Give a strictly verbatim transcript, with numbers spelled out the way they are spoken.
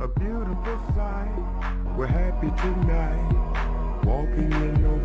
a beautiful sight. We're happy tonight, walking in the